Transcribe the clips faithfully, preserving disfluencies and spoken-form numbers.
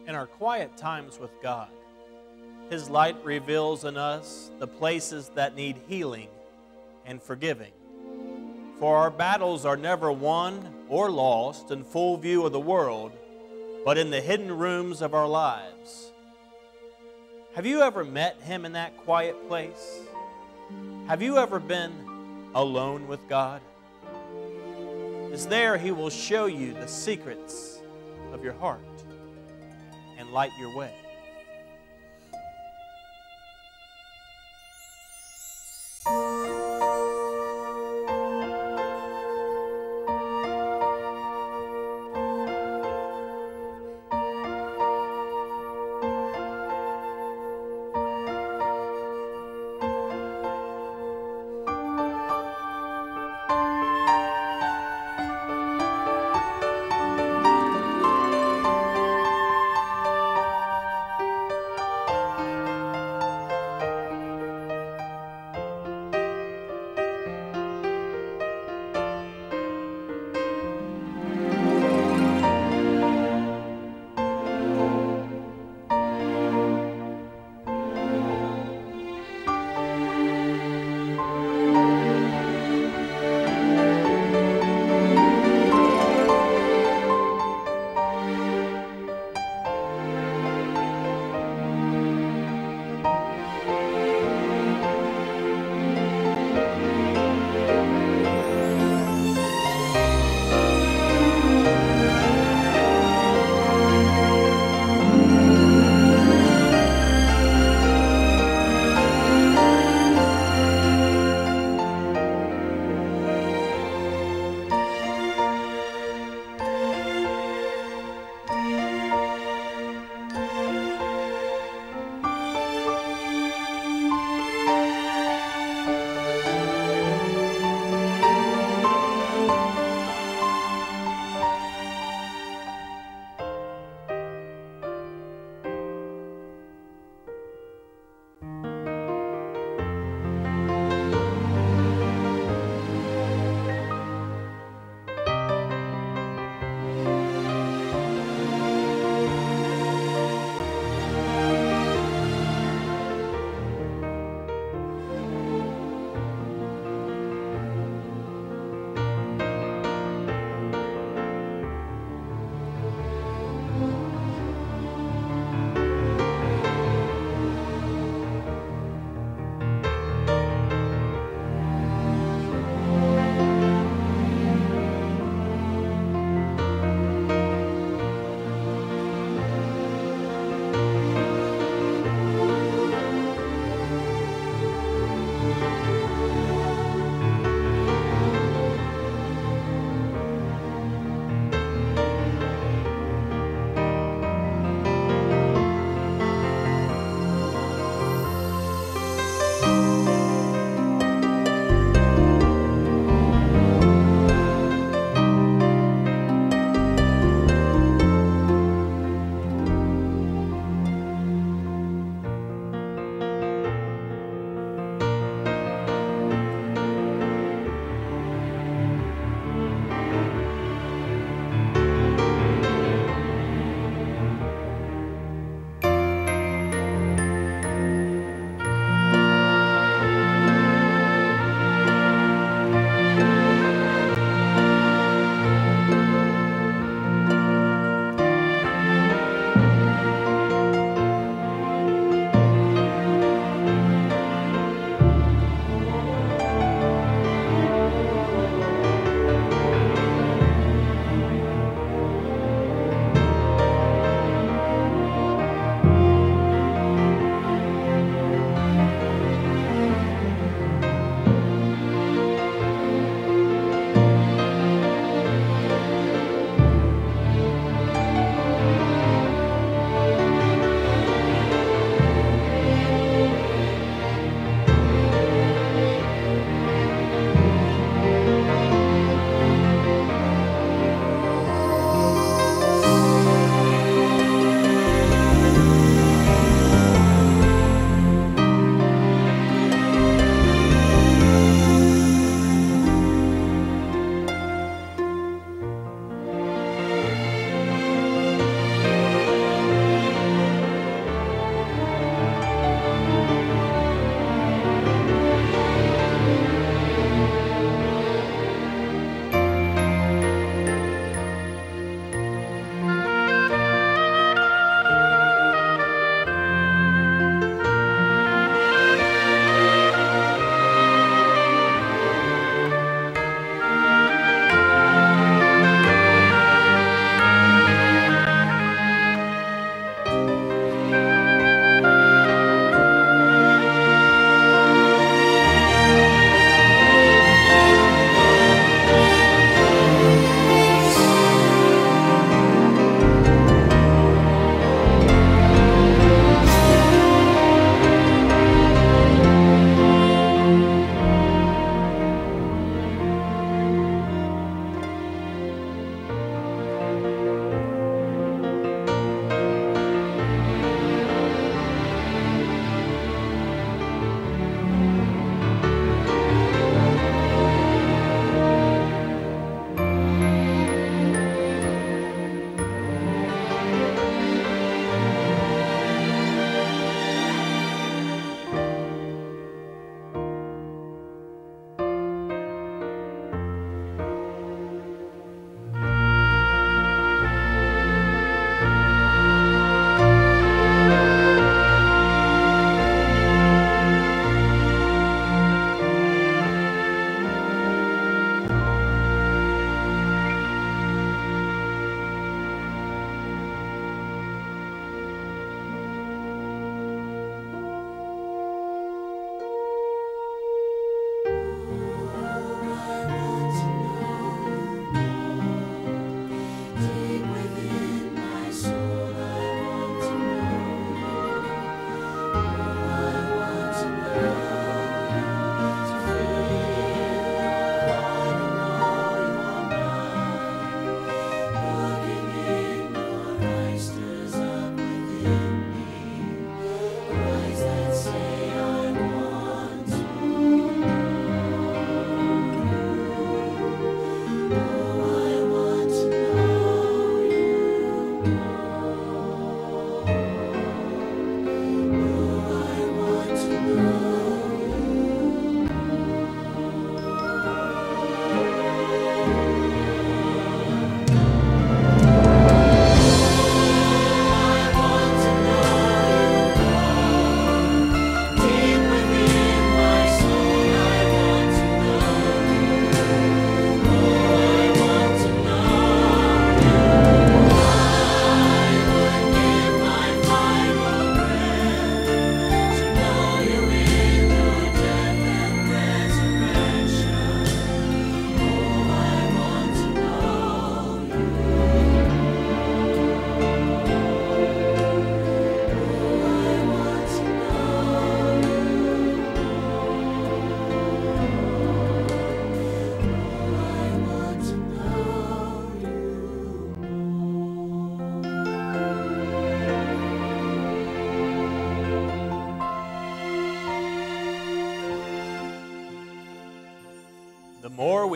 In our quiet times with God, His light reveals in us the places that need healing and forgiving. For our battles are never won or lost in full view of the world, but in the hidden rooms of our lives. Have you ever met Him in that quiet place? Have you ever been alone with God? It's there He will show you the secrets of your heart and light your way.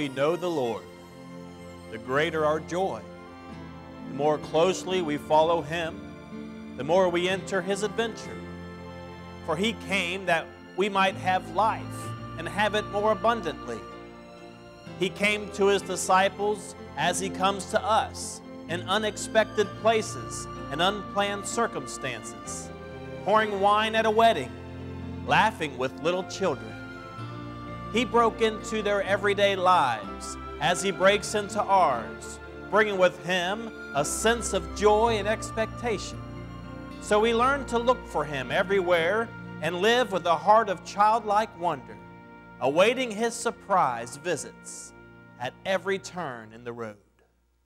we know the Lord, the greater our joy. The more closely we follow Him, the more we enter His adventure. For He came that we might have life and have it more abundantly. He came to His disciples as He comes to us in unexpected places and unplanned circumstances, pouring wine at a wedding, laughing with little children. He broke into their everyday lives as He breaks into ours, bringing with Him a sense of joy and expectation. So we learn to look for Him everywhere and live with a heart of childlike wonder, awaiting His surprise visits at every turn in the road.